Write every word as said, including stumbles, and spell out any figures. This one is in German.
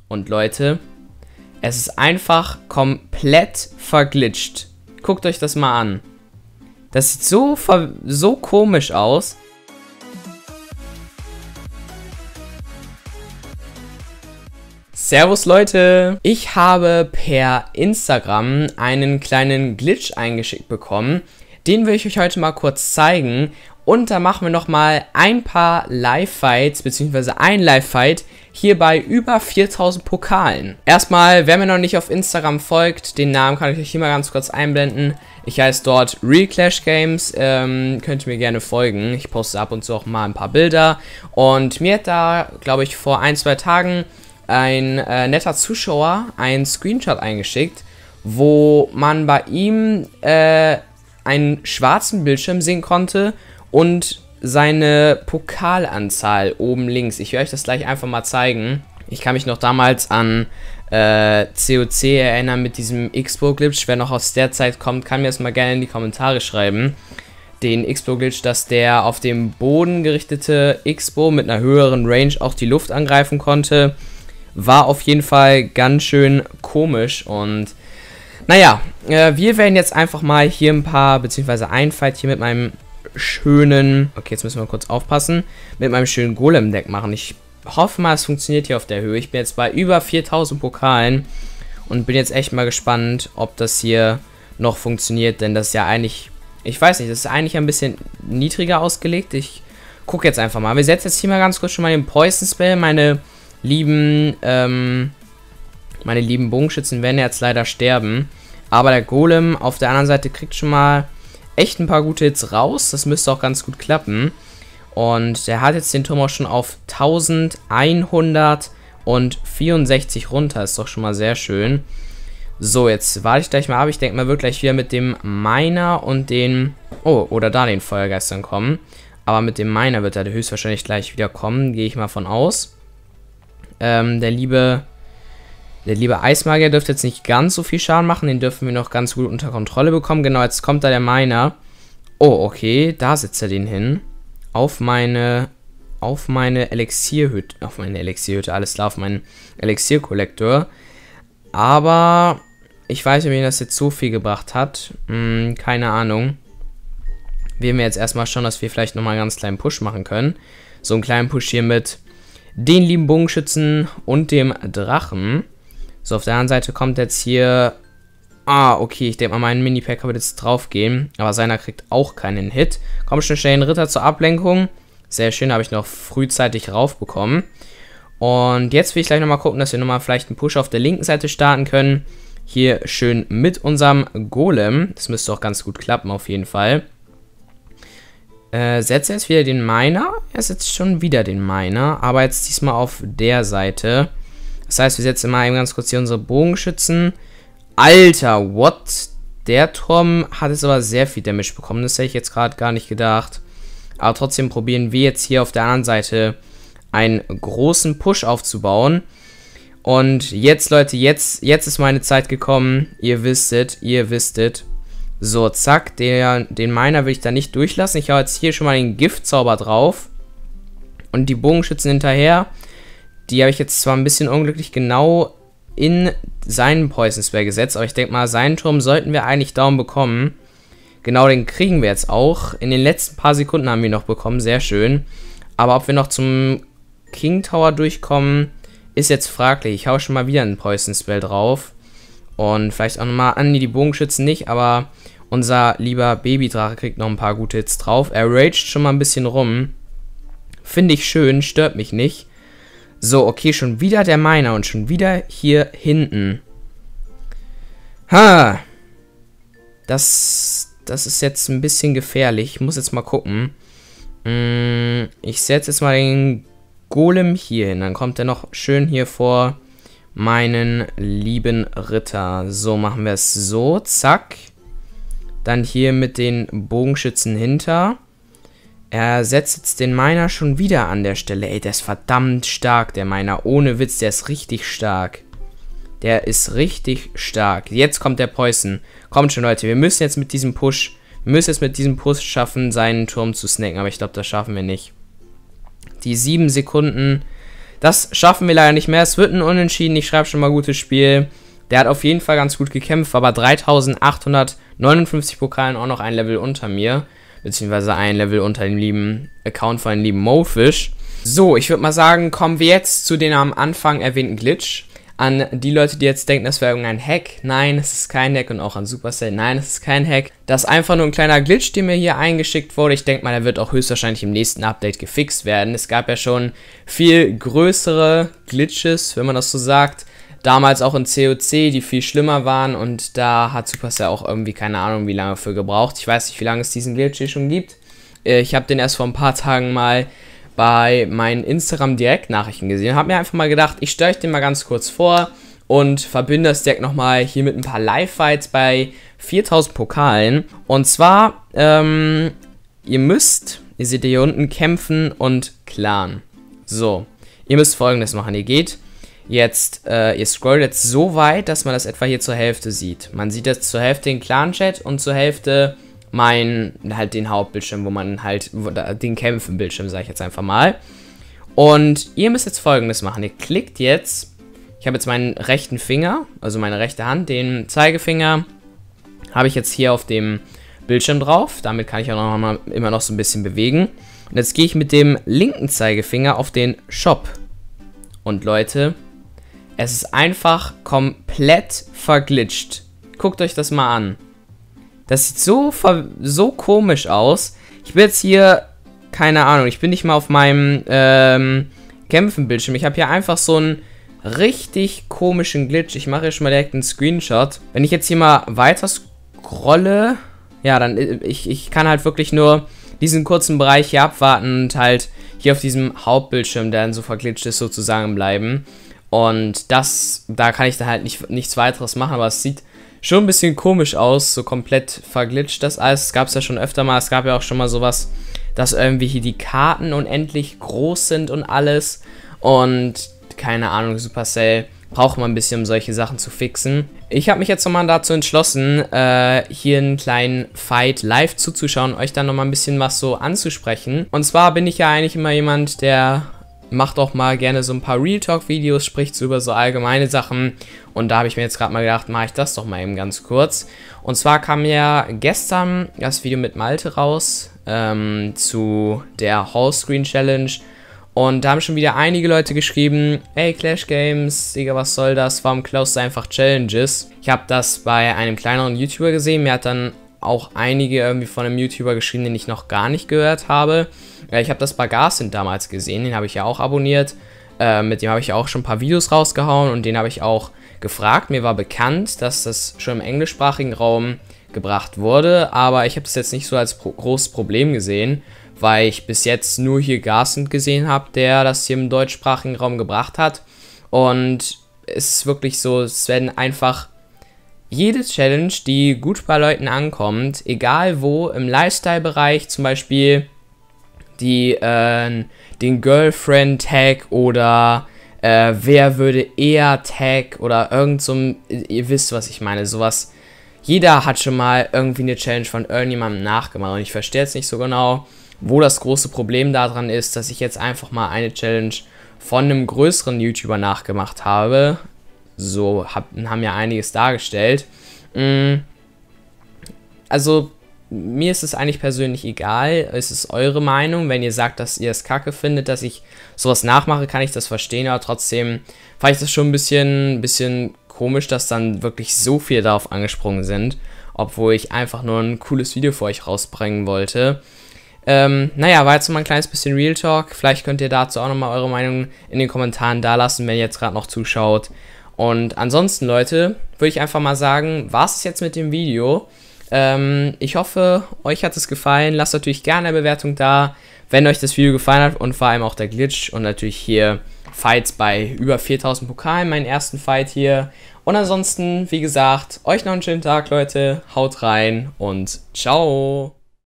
Und Leute, es ist einfach komplett verglitscht. Guckt euch das mal an. Das sieht so, ver so komisch aus. Servus Leute! Ich habe per Instagram einen kleinen Glitch eingeschickt bekommen. Den will ich euch heute mal kurz zeigen. Und da machen wir nochmal ein paar Live-Fights, beziehungsweise ein Live-Fight hier bei über viertausend Pokalen. Erstmal, wer mir noch nicht auf Instagram folgt, den Namen kann ich euch hier mal ganz kurz einblenden. Ich heiße dort Real Clash Games, ähm, könnt ihr mir gerne folgen. Ich poste ab und zu auch mal ein paar Bilder. Und mir hat da, glaube ich, vor ein, zwei Tagen ein äh, netter Zuschauer einen Screenshot eingeschickt, wo man bei ihm äh, einen schwarzen Bildschirm sehen konnte und seine Pokalanzahl oben links. Ich werde euch das gleich einfach mal zeigen. Ich kann mich noch damals an äh, C O C erinnern mit diesem X-Bo-Glitch. Wer noch aus der Zeit kommt, kann mir das mal gerne in die Kommentare schreiben. Den X-Bo-Glitch, dass der auf dem Boden gerichtete X-Bo mit einer höheren Range auch die Luft angreifen konnte. War auf jeden Fall ganz schön komisch und naja, äh, wir werden jetzt einfach mal hier ein paar, beziehungsweise ein Fight hier mit meinem schönen, okay, jetzt müssen wir kurz aufpassen, mit meinem schönen Golem-Deck machen. Ich hoffe mal, es funktioniert hier auf der Höhe. Ich bin jetzt bei über viertausend Pokalen und bin jetzt echt mal gespannt, ob das hier noch funktioniert, denn das ist ja eigentlich, ich weiß nicht, das ist eigentlich ein bisschen niedriger ausgelegt. Ich gucke jetzt einfach mal. Wir setzen jetzt hier mal ganz kurz schon mal den Poison Spell. Meine lieben, ähm, meine lieben Bogenschützen werden jetzt leider sterben. Aber der Golem auf der anderen Seite kriegt schon mal echt ein paar gute Hits raus. Das müsste auch ganz gut klappen. Und der hat jetzt den Turm auch schon auf elfhundertvierundsechzig runter. Ist doch schon mal sehr schön. So, jetzt warte ich gleich mal ab. Ich denke mal, wird gleich wieder mit dem Miner und den... Oh, oder da den Feuergeistern kommen. Aber mit dem Miner wird er höchstwahrscheinlich gleich wieder kommen. Gehe ich mal von aus. Ähm, der liebe... Der liebe Eismagier dürfte jetzt nicht ganz so viel Schaden machen. Den dürfen wir noch ganz gut unter Kontrolle bekommen. Genau, jetzt kommt da der Miner. Oh, okay. Da setzt er den hin. Auf meine... Auf meine Elixierhütte. Auf meine Elixierhütte. Alles klar, auf meinen Elixierkollektor. Aber... Ich weiß nicht, ob mir das jetzt so viel gebracht hat. Hm, keine Ahnung. Werden wir jetzt erstmal schauen, dass wir vielleicht nochmal einen ganz kleinen Push machen können. So einen kleinen Push hier mit den lieben Bogenschützen und dem Drachen. So, auf der anderen Seite kommt jetzt hier... Ah, okay, ich denke mal, mein Mini-Pack wird jetzt drauf gehen. Aber seiner kriegt auch keinen Hit. Komm schon schnell, den Ritter zur Ablenkung. Sehr schön, habe ich noch frühzeitig raufbekommen. Und jetzt will ich gleich nochmal gucken, dass wir nochmal vielleicht einen Push auf der linken Seite starten können. Hier schön mit unserem Golem. Das müsste auch ganz gut klappen, auf jeden Fall. Äh, setze jetzt wieder den Miner. Er setzt schon wieder den Miner. Aber jetzt diesmal auf der Seite. Das heißt, wir setzen mal eben ganz kurz hier unsere Bogenschützen. Alter, what? Der Turm hat jetzt aber sehr viel Damage bekommen. Das hätte ich jetzt gerade gar nicht gedacht. Aber trotzdem probieren wir jetzt hier auf der anderen Seite einen großen Push aufzubauen. Und jetzt, Leute, jetzt, jetzt ist meine Zeit gekommen. Ihr wisstet, ihr wisstet. So, zack, der, den Miner will ich da nicht durchlassen. Ich hau jetzt hier schon mal den Giftzauber drauf. Und die Bogenschützen hinterher. Die habe ich jetzt zwar ein bisschen unglücklich genau in seinen Poison Spell gesetzt, aber ich denke mal, seinen Turm sollten wir eigentlich down bekommen. Genau, den kriegen wir jetzt auch. In den letzten paar Sekunden haben wir ihn noch bekommen, sehr schön. Aber ob wir noch zum King Tower durchkommen, ist jetzt fraglich. Ich hau schon mal wieder einen Poison Spell drauf. Und vielleicht auch nochmal an die Bogenschützen nicht, aber unser lieber Babydrache kriegt noch ein paar gute Hits drauf. Er raged schon mal ein bisschen rum. Finde ich schön, stört mich nicht. So, okay, schon wieder der Miner und schon wieder hier hinten. Ha! Das, das ist jetzt ein bisschen gefährlich. Ich muss jetzt mal gucken. Ich setze jetzt mal den Golem hier hin. Dann kommt er noch schön hier vor meinen lieben Ritter. So, machen wir es so. Zack. Dann hier mit den Bogenschützen hinter. Er setzt jetzt den Miner schon wieder an der Stelle. Ey, der ist verdammt stark, der Miner. Ohne Witz, der ist richtig stark. Der ist richtig stark. Jetzt kommt der Poison. Kommt schon, Leute. Wir müssen jetzt mit diesem Push, wir müssen jetzt mit diesem Push schaffen, seinen Turm zu snacken. Aber ich glaube, das schaffen wir nicht. Die sieben Sekunden Das schaffen wir leider nicht mehr. Es wird ein Unentschieden. Ich schreibe schon mal gutes Spiel. Der hat auf jeden Fall ganz gut gekämpft, aber dreitausendachthundertneunundfünfzig Pokalen auch noch ein Level unter mir. Beziehungsweise ein Level unter dem lieben Account von dem lieben Mofish. So, ich würde mal sagen, kommen wir jetzt zu den am Anfang erwähnten Glitch. An die Leute, die jetzt denken, das wäre irgendein Hack. Nein, es ist kein Hack. Und auch an Supercell. Nein, es ist kein Hack. Das ist einfach nur ein kleiner Glitch, der mir hier eingeschickt wurde. Ich denke mal, der wird auch höchstwahrscheinlich im nächsten Update gefixt werden. Es gab ja schon viel größere Glitches, wenn man das so sagt. Damals auch in C O C, die viel schlimmer waren. Und da hat Supercell auch irgendwie keine Ahnung, wie lange für gebraucht. Ich weiß nicht, wie lange es diesen Glitch hier schon gibt. Ich habe den erst vor ein paar Tagen mal bei meinen Instagram-Direktnachrichten gesehen. Habe mir einfach mal gedacht, ich stelle euch den mal ganz kurz vor und verbinde das direkt nochmal hier mit ein paar Live-Fights bei viertausend Pokalen. Und zwar, ähm, ihr müsst, ihr seht hier unten, kämpfen und clan. So, ihr müsst Folgendes machen. Ihr geht jetzt, äh, ihr scrollt jetzt so weit, dass man das etwa hier zur Hälfte sieht. Man sieht jetzt zur Hälfte den Clan-Chat und zur Hälfte mein, halt den Hauptbildschirm, wo man halt, wo, den Kämpfen-Bildschirm, sage ich jetzt einfach mal. Und ihr müsst jetzt Folgendes machen. Ihr klickt jetzt, ich habe jetzt meinen rechten Finger, also meine rechte Hand, den Zeigefinger, habe ich jetzt hier auf dem Bildschirm drauf. Damit kann ich auch noch mal, immer noch so ein bisschen bewegen. Und jetzt gehe ich mit dem linken Zeigefinger auf den Shop. Und Leute, es ist einfach komplett verglitscht. Guckt euch das mal an. Das sieht so, so komisch aus. Ich bin jetzt hier, keine Ahnung, ich bin nicht mal auf meinem ähm, Kämpfen-Bildschirm. Ich habe hier einfach so einen richtig komischen Glitch. Ich mache hier schon mal direkt einen Screenshot. Wenn ich jetzt hier mal weiter scrolle, ja, dann, ich, ich kann halt wirklich nur diesen kurzen Bereich hier abwarten und halt hier auf diesem Hauptbildschirm, der dann so verglitscht ist, sozusagen bleiben. Und das, da kann ich dann halt nicht, nichts weiteres machen, aber es sieht schon ein bisschen komisch aus, so komplett verglitscht das alles. Es gab es ja schon öfter mal, es gab ja auch schon mal sowas, dass irgendwie hier die Karten unendlich groß sind und alles. Und keine Ahnung, Supercell braucht man ein bisschen, um solche Sachen zu fixen. Ich habe mich jetzt nochmal dazu entschlossen, äh, hier einen kleinen Fight live zuzuschauen, euch dann nochmal ein bisschen was so anzusprechen. Und zwar bin ich ja eigentlich immer jemand, der macht auch mal gerne so ein paar Real Talk Videos, spricht so über so allgemeine Sachen. Und da habe ich mir jetzt gerade mal gedacht, mache ich das doch mal eben ganz kurz. Und zwar kam ja gestern das Video mit Malte raus, ähm, zu der Hallscreen Challenge. Und da haben schon wieder einige Leute geschrieben, hey Clash Games, Digga, was soll das, warum klaust du einfach Challenges? Ich habe das bei einem kleineren YouTuber gesehen, mir hat dann auch einige irgendwie von einem YouTuber geschrieben, den ich noch gar nicht gehört habe. Ich habe das bei Garcint damals gesehen, den habe ich ja auch abonniert. Äh, mit dem habe ich ja auch schon ein paar Videos rausgehauen und den habe ich auch gefragt. Mir war bekannt, dass das schon im englischsprachigen Raum gebracht wurde, aber ich habe das jetzt nicht so als pro großes Problem gesehen, weil ich bis jetzt nur hier Garcint gesehen habe, der das hier im deutschsprachigen Raum gebracht hat. Und es ist wirklich so, es werden einfach jede Challenge, die gut bei Leuten ankommt, egal wo, im Lifestyle-Bereich zum Beispiel die, äh, den Girlfriend-Tag oder äh, wer würde eher Tag oder irgend so ein, ihr wisst, was ich meine, sowas. Jeder hat schon mal irgendwie eine Challenge von irgendjemandem nachgemacht und ich verstehe jetzt nicht so genau, wo das große Problem daran ist, dass ich jetzt einfach mal eine Challenge von einem größeren YouTuber nachgemacht habe. So hab, haben ja einiges dargestellt. Also, mir ist es eigentlich persönlich egal. Es ist eure Meinung. Wenn ihr sagt, dass ihr es kacke findet, dass ich sowas nachmache, kann ich das verstehen. Aber trotzdem fand ich das schon ein bisschen, bisschen komisch, dass dann wirklich so viele darauf angesprungen sind. Obwohl ich einfach nur ein cooles Video für euch rausbringen wollte. Ähm, naja, war jetzt mal ein kleines bisschen Real Talk. Vielleicht könnt ihr dazu auch nochmal eure Meinung in den Kommentaren dalassen, wenn ihr jetzt gerade noch zuschaut. Und ansonsten, Leute, würde ich einfach mal sagen, war es jetzt mit dem Video. Ähm, ich hoffe, euch hat es gefallen. Lasst natürlich gerne eine Bewertung da, wenn euch das Video gefallen hat und vor allem auch der Glitch. Und natürlich hier Fights bei über viertausend Pokalen, meinen ersten Fight hier. Und ansonsten, wie gesagt, euch noch einen schönen Tag, Leute. Haut rein und ciao.